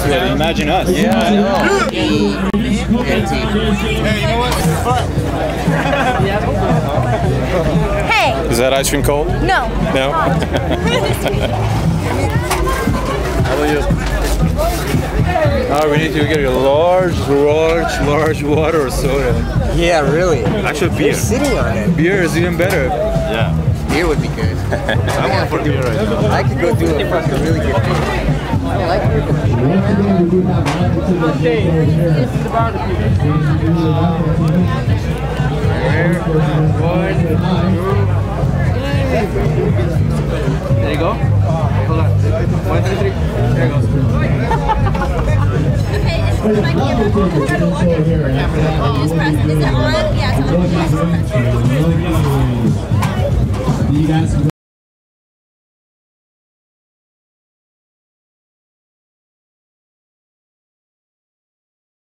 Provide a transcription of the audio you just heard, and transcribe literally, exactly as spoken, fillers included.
Siffredi. Imagine us. Yeah, I know. Hey, you know what? Hey! Is that ice cream cold? No. No? How about you? Oh, we need to get a large, large, large water or soda. Yeah, really. Actually, beer. You're sitting on it. Beer is even better. Yeah. Beer would be good. I want for beer right now. I could go do a fucking really good beer. I don't like beer. There you go. Hold on. One, two, three. There you go. Okay, is it my camera? Oh, just press. Is it on? Yeah, it's on. Yes.